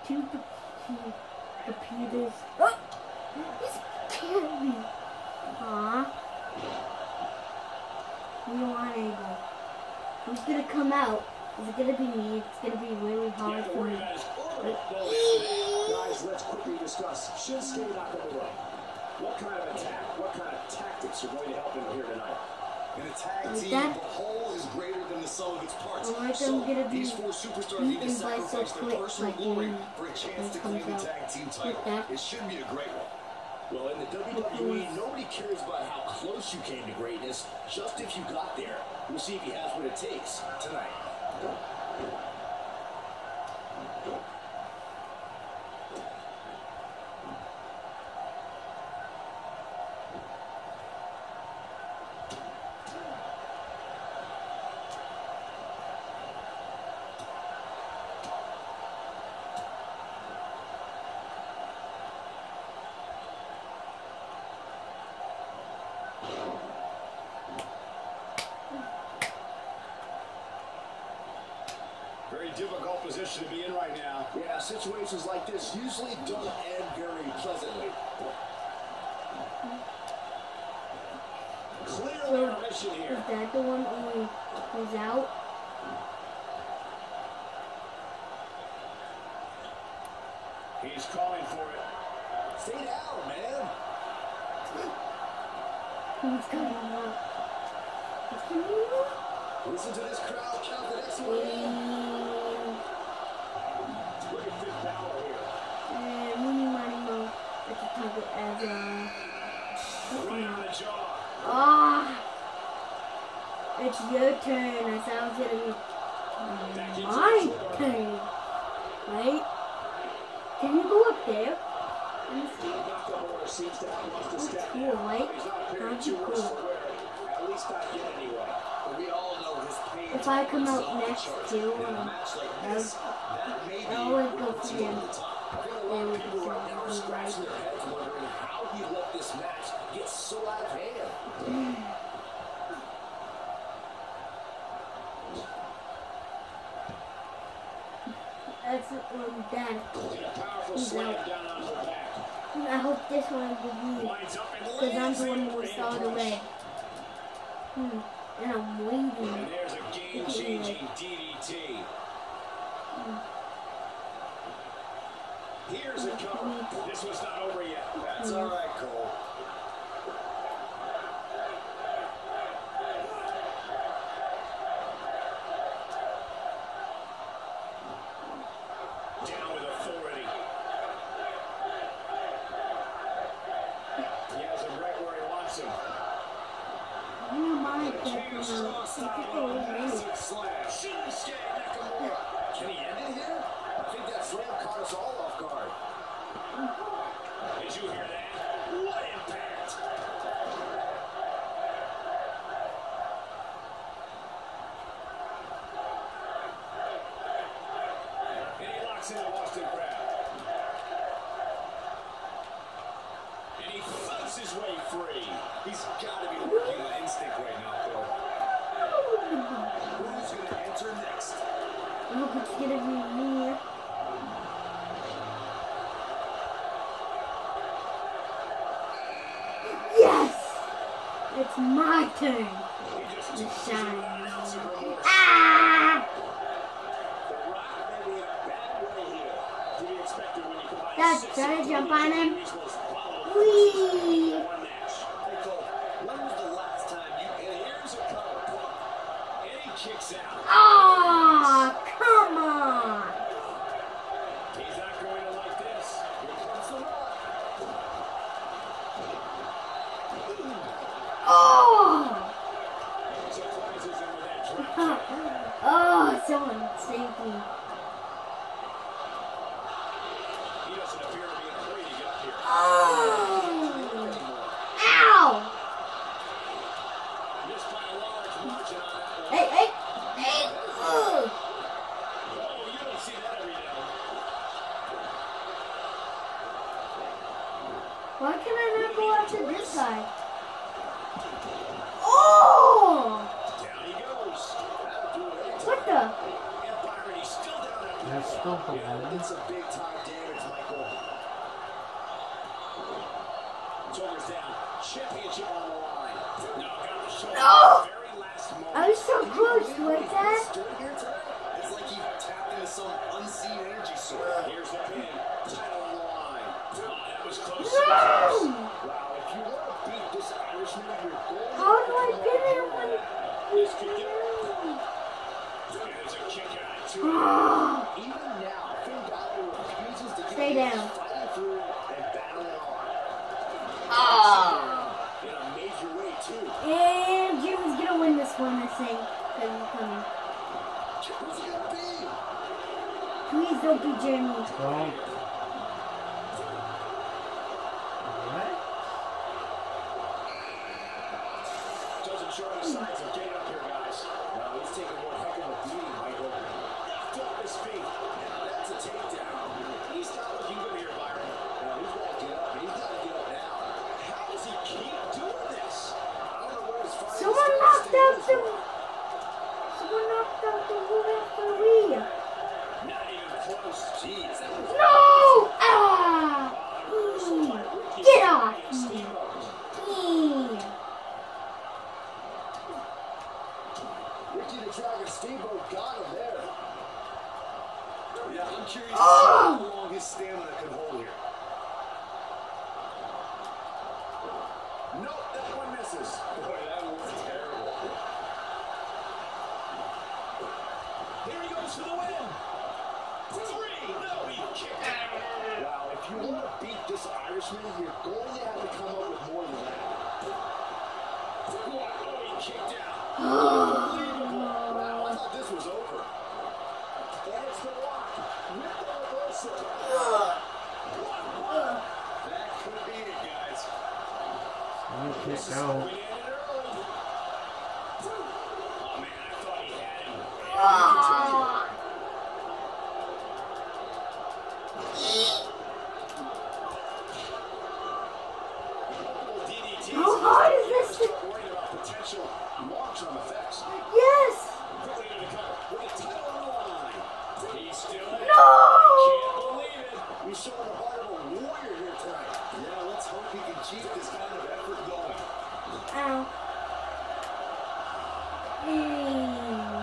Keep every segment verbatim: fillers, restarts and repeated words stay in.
two computers. Oh! He's scared me. Aw. We aren't able. Who's gonna come out? Is it gonna be me? It's gonna be really hard for me. Guys, let's quickly discuss Shinsuke Nakamura. What kind of attack, what kind of tactics are going to help him here tonight? In a tag Like team, that? the whole is greater than the sum of its parts. Or like So, I'm gonna be these four superstars need to beaten by so sacrifice their quick, personal like glory in- for a chance when to it claim comes the out. tag team Like title. that. It should be a great one. Well, in the W W E, nobody cares about how close you came to greatness, just if you got there. We'll see if he has what it takes tonight. Very difficult position to be in right now. Yeah, situations like this usually don't end very pleasantly. Clearly on a mission here. Is that the one only who's out? He's calling for it. Stay down, man. Who's coming out? Who's coming out? Listen to this crowd count the next one in. And, Look at Finn Balor here. and Mooney Money Mo. It's a target as a. Right on the jaw. Ah! It's your turn. I thought it was gonna be my turn. Right? Can you go up there? Let me see. Nakamura seems to have lost a That's step cool, now. right? He's not appearing How'd too you worse cool? for wear. At least not yet anyway. But we all know his pain. If I come out is off the next charts. too, In a um, match like I this, was- that may be I always what go puts for you him. over the top. I think a lot They of would people right now are be scratching their heads wondering how he let this match get so out of hand. That's um, Dad. And a powerful He's slam out. down onto the back. I hope this one will be Lines up and because I'm lands the one the who overhand saw the punch. way. Hmm. And I'm waiting. And there's a game-changing D D T. Here's a cover. This one's not over yet. That's all right, Cole. Down with authority. He has him right where he wants him. I don't mind that King come out. Strong It took a style little minute. massive slam. Shinsuke Nakamura. Can he end it here? I think that slam caught us all off guard. Did you hear that? What impact! And he locks in the Boston crab. And he fights his way free. He's got to be working on instinct right now, Cole. Who's going to enter next? I hope it's gonna be me. Yes! It's my turn He just to tosses shine. him an ounce of remorse. Ah! The Rock may be in a bad way here. To be expected when you combine Dad, six try to of jump W W on him. E's most followed Whee! in one match. Hey, Cole, when was the last time you... And here's a cover. And he kicks out. Oh, come on! He's not going to like this. Here comes the Rock. Oh! Surprises him with that drop. Oh, someone saved me. He doesn't appear to be in a hurry to get up here. Oh! Ow! Missed by a large margin on that one. Hey, hey, hey! Ugh. Oh, you don't see that every day. Why can I not go after this guy? Oh! Down he goes. That'll do it. What the? And Byron, he's still down at That's Still the Yeah, one. did some big time damage, Michael. Shoulders down. Championship on the line. No, got the shoulder. No! Very last moment. I was so close to it, Dad. Stood here today. It's like he tapped into some unseen energy source. Here's the pin. Title on the line. Oh, that was close. No! Wow, if you want to beat this Irishman, you're going How do I get it when... This could get... There's a kick out to Ah. Even now, Finn Balor refuses to Stay give down. fighting through and battling on. Ah. In a major way, too. And Jimmy's gonna win this one, I think. Because he's coming. Who's it gonna be? Please don't be Jimmy. Don't. What? Doesn't show any signs of getting up here, guys. No, he's taking one heck of a beating, Michael. Left off his feet. Now that's a takedown. He's not looking good here, Byron. Now he's got to get up. He's got to get up now. How does he keep doing this? I don't know where his fighting Someone style knocked is. out the... Someone knocked out the referee. Not even close. Jeez, that was No! Ah! Mm. Get off me. Mm. Ricky the Dragon Steamboat got him there. Yeah, I'm curious to see Oh! how long his stamina can hold here. Nope, that one misses. Boy, that was terrible. Here he goes for the win. Three. No, he kicked out. Wow, if you want to beat this Irishman, you're going to have to come up with more than that. Wow, oh, he kicked out. Unbelievable. Wow, I thought this was over. And it's the Rock with the reversal. That could be it, guys. You This kick is out. we ended early. Oh, man, I thought he had him. Ah. D D Ts. How hard is this to... Start worrying about potential long-term effects. Yes! Quickly to the cover with a title on the line. He's still in it. No! Can't believe it. We saw the heart of a warrior here tonight. Yeah, let's hope he can keep this kind of effort going. Ow. Mm.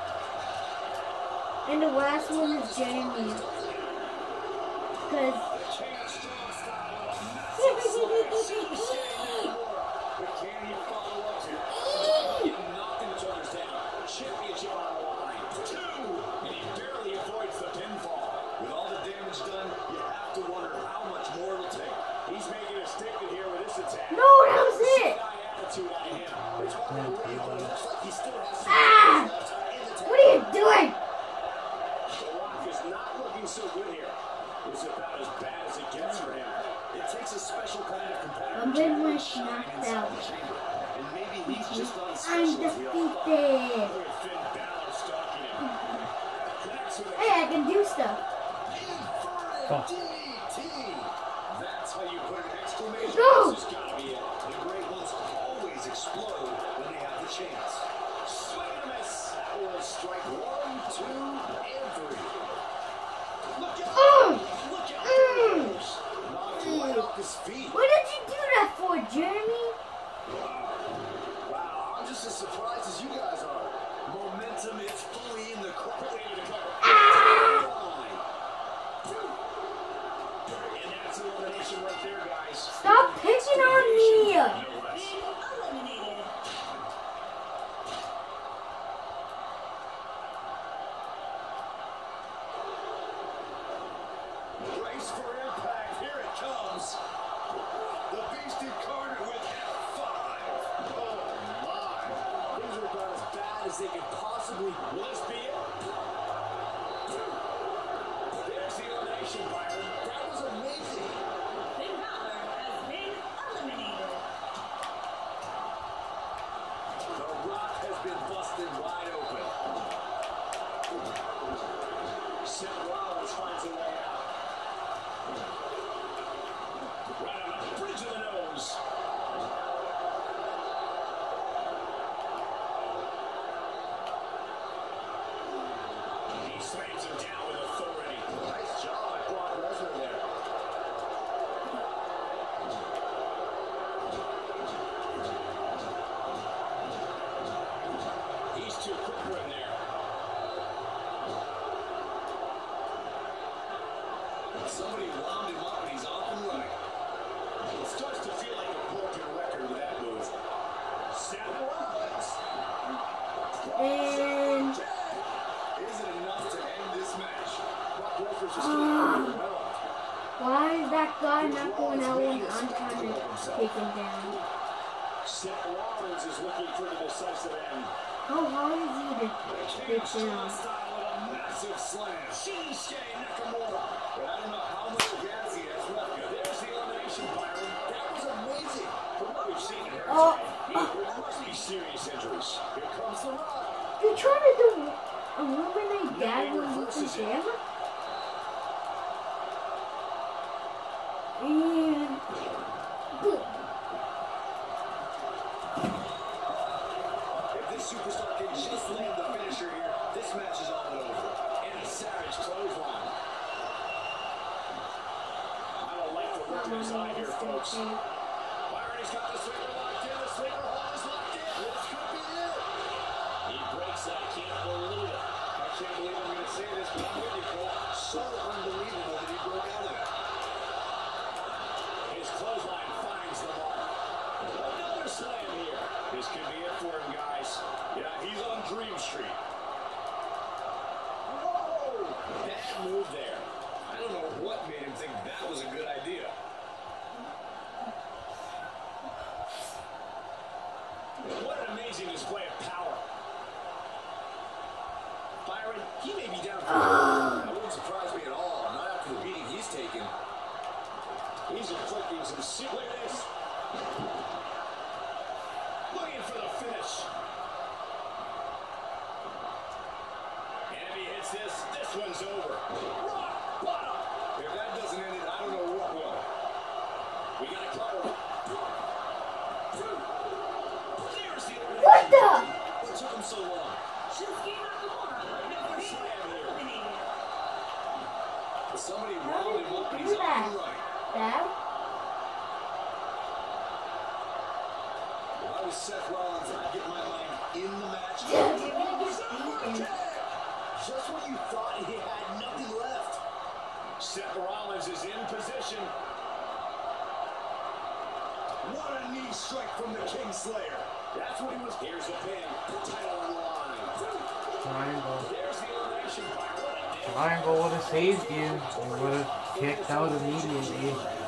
And the last one is Jamie. Because... Chain strong style. Massive slam. But can he follow up to it? Knocking the shoulders down. Championship on the line. Two. And he barely avoids the pinfall. With all the damage done, you have to wonder how much more it'll take. He's making a statement here with this attack. No, that was it! Attitude out of him. It's hard to believe, but it looks like he still has some Ah! left in the tank. What are you doing? The Rock is not looking so good here. It's about as bad as it gets for him. It takes a special kind of competitor. I'm to getting really my shine knocked inside out. the chamber. And maybe he's just not as I'm special as we all thought. defeated. Look at Finn Balor stalking him. Connects with a Hey, I can do stuff. inverted D D T. That's how you put an exclamation. No! This has got to be it. The great ones always explode when they have the chance. Swing and a miss. That was strike one, two, and three. Look out! Mm. Look out! Mm. Knocked right off his feet. What did you do that for, Jeremy? Wow, I'm just as surprised as you guys are. Momentum is fully in the quickly into the cover. Ah! And that's elimination right there, guys. Stop picking on me! No less. Brace for impact. Here it comes. The Beast incarnate with F five. Oh, my. Things are about as bad as they could possibly. Will this be it? There's the elimination, Byron. That was amazing. Finn Balor has been eliminated. The Rock has been busted wide open. Seth Rollins finds a way out. Right on the bridge of the nose. Somebody wound him up and he's off and running. It starts to feel like a broken record with that move. Seth Rollins. And Isn't enough to end this match. Brock Lesnar's just uh, getting well. why is that guy not going out when I'm trying to take him down? Seth Rollins is looking for the decisive end. How hard is he to take down? Style with a massive slam. Shinsuke Nakamura. But I don't know how much gas he has left. There's the elimination, Byron. That was amazing. From what we've seen here, Oh. there must be serious injuries. Here comes the Rock. You're trying to do eliminate that when you can damn it? And boom. If this superstar can just land the finisher here, this match is all but over. And a savage clothesline. I don't like the look in his eye here, folks. Byron, he's got the slinger locked in. The slinger hold is locked in. This could be it. He breaks it. I can't believe it. I can't believe I'm going to say this, but I'm with you, Cole. So unbelievable that he broke out of it. His clothesline finds the mark. Another slam here. This could be it for him, guys. Yeah, he's on Dream Street. Whoa! Bad move there. I don't know what made him think that was a good idea. What an amazing display of power. Byron, he may be down for uh. That wouldn't surprise me at all. Not after the beating he's taken. He's inflicting some sick. Look at this. Looking for the finish. And if he hits this, this one's over. Rock bottom. If that doesn't end it, I don't know what will. We got to cover. There's the What the? What took him so long? Shinsuke Nakamura has been eliminated. Somebody How wound did him up and he he's do off that? and running. Dad? Why was Seth Rollins not getting my mind in the match? Yeah, you're gonna get beaten. Just when you thought he had nothing left. Seth Rollins is in position. What a knee strike from the Kingslayer. That's what he was. Here's the pin. The title on the line. Triangle. There's the elimination. Triangle would have saved you. You would have kicked out immediately.